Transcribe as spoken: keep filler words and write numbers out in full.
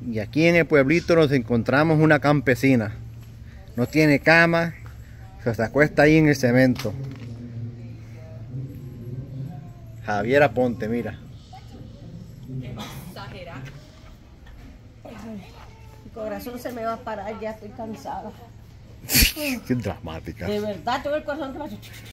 Y aquí en el pueblito nos encontramos una campesina. No tiene cama, se acuesta ahí en el cemento. Javiera Ponte, mira. Exagerada. Mi corazón se me va a parar, ya estoy cansada. Qué dramática. De verdad, tengo el corazón que me...